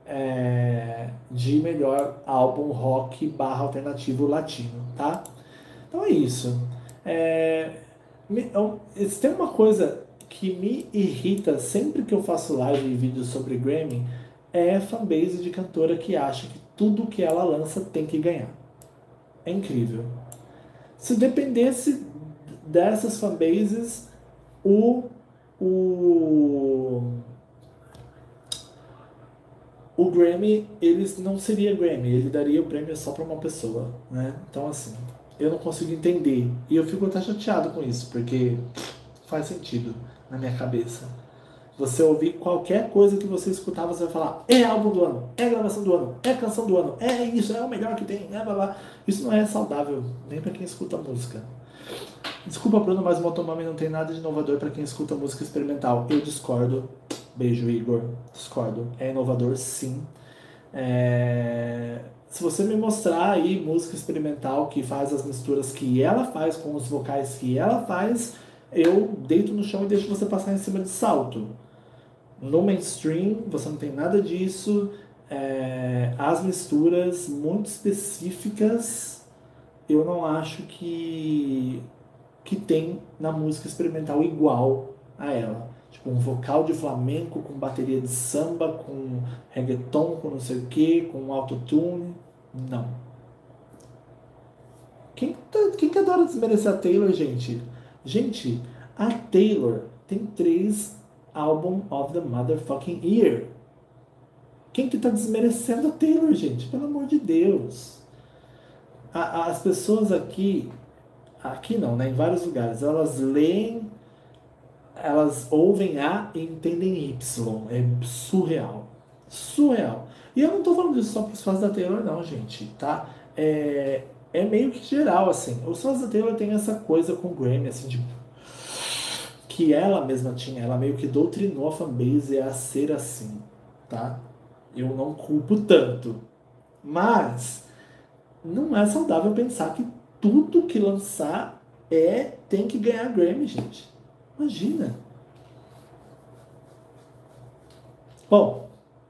é, de melhor álbum rock barra alternativo latino, tá? Então é isso. É, me- eu- se tem uma coisa que me irrita sempre que eu faço live e vídeos sobre Grammy, é fanbase de cantora que acha que tudo que ela lança tem que ganhar. É incrível. Se dependesse dessas fanbases, o, o, o Grammy, ele não seria Grammy, ele daria o prêmio só para uma pessoa, né? Então, assim, eu não consigo entender. E eu fico até chateado com isso, porque faz sentido na minha cabeça. Você ouvir qualquer coisa que você escutar, você vai falar, é álbum do ano, é gravação do ano, é canção do ano, é isso, é o melhor que tem, é blá blá. Isso não é saudável, nem pra quem escuta música. Desculpa, Bruno, mas o Motomami não tem nada de inovador pra quem escuta música experimental. Eu discordo. Beijo, Igor. Discordo. É inovador, sim. É... Se você me mostrar aí música experimental que faz as misturas que ela faz com os vocais que ela faz, eu deito no chão e deixo você passar em cima de salto. No mainstream, você não tem nada disso. É... As misturas muito específicas, eu não acho que, que tem na música experimental igual a ela. Tipo, um vocal de flamenco com bateria de samba, com reggaeton, com não sei o que, com autotune. Não. Quem, tá, quem que adora desmerecer a Taylor, gente? Gente, a Taylor tem três Album of the Motherfucking Year. Quem que tá desmerecendo a Taylor, gente? Pelo amor de Deus. A, as pessoas aqui, aqui não, né? Em vários lugares, elas leem, elas ouvem A e entendem Y. É surreal. Surreal. E eu não tô falando disso só pros fãs da Taylor, não, gente, tá? É, é meio que geral, assim. Os fãs da Taylor têm essa coisa com o Grammy, assim, de que ela mesma tinha, ela meio que doutrinou a fanbase a ser assim, tá? Eu não culpo tanto. Mas não é saudável pensar que tudo que lançar é tem que ganhar Grammy, gente. Imagina. Bom,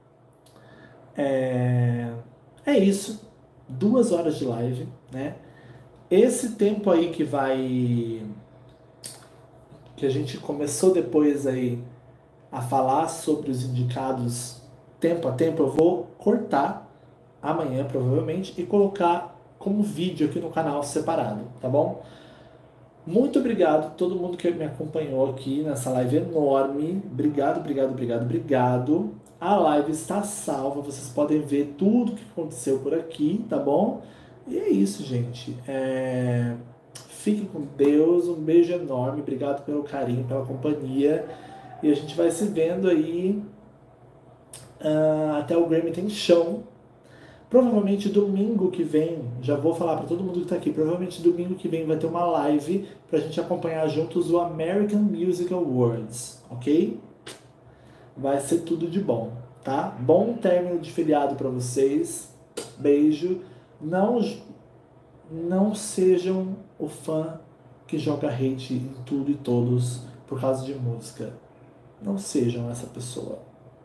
é, é isso. Duas horas de live, né? Esse tempo aí que vai... que a gente começou depois aí a falar sobre os indicados tempo a tempo, eu vou cortar amanhã, provavelmente, e colocar como vídeo aqui no canal separado, tá bom? Muito obrigado a todo mundo que me acompanhou aqui nessa live enorme. Obrigado, obrigado, obrigado, obrigado. A live está salva, vocês podem ver tudo que aconteceu por aqui, tá bom? E é isso, gente. É... Fiquem com Deus, um beijo enorme, obrigado pelo carinho, pela companhia. E a gente vai se vendo aí uh, até o Grammy tem chão. Provavelmente domingo que vem, já vou falar para todo mundo que tá aqui, provavelmente domingo que vem vai ter uma live pra gente acompanhar juntos o American Music Awards, ok? Vai ser tudo de bom, tá? Bom término de feriado para vocês. Beijo. Não, não sejam o fã que joga hate em tudo e todos por causa de música. Não sejam essa pessoa.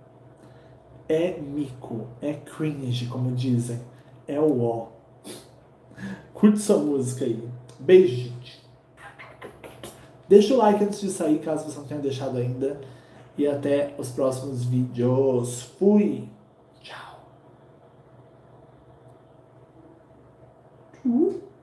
É mico, é cringe, como dizem. É o ó. Curte sua música aí. Beijo, gente. Deixa o like antes de sair, caso você não tenha deixado ainda. E até os próximos vídeos. Fui! Tchau! Uh.